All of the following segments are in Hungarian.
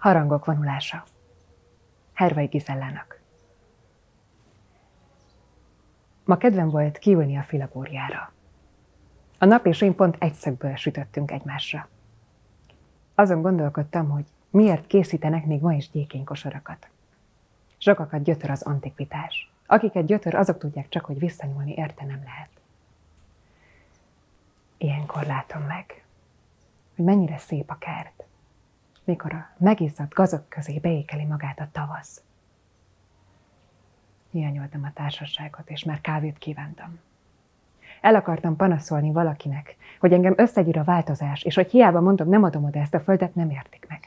Harangok vonulása. Hervai Gizellának. Ma kedvem volt kiülni a filagóriára. A nap és én pont egy szögből sütöttünk egymásra. Azon gondolkodtam, hogy miért készítenek még ma is gyékénykosarakat. Sokakat gyötör az antikvitás. Akiket gyötör, azok tudják csak, hogy visszanyúlni érte nem lehet. Ilyenkor látom meg, hogy mennyire szép a kert, mikor a megizzadt gazok közé beékeli magát a tavasz. Hiányoltam a társaságot, és már kávét kívántam. El akartam panaszolni valakinek, hogy engem összegyűr a változás, és hogy hiába mondom, nem adom oda ezt a földet, nem értik meg.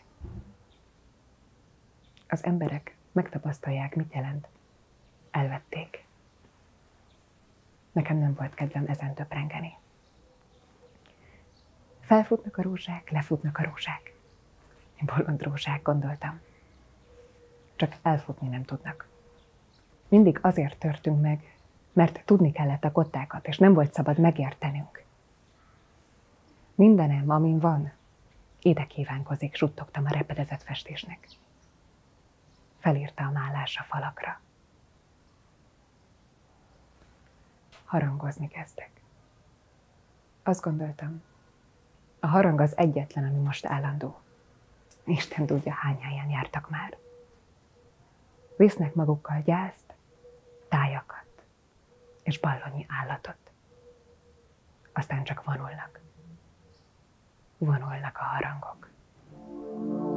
Az emberek megtapasztalják, mit jelent. Elvették. Nekem nem volt kedvem ezen töprengeni. Felfutnak a rózsák, lefutnak a rózsák. Bolond rózsák, gondoltam. Csak elfutni nem tudnak. Mindig azért törtünk meg, mert tudni kellett a kottákat, és nem volt szabad megértenünk. Mindenem, amin van, ide kívánkozik, suttogtam a repedezett festésnek. Felírta a mállás a falakra. Harangozni kezdek. Azt gondoltam, a harang az egyetlen, ami most állandó. Isten tudja, hány helyen jártak már. Visznek magukkal gyászt, tájakat és ballonnyi állatot. Aztán csak vonulnak. Vonulnak a harangok.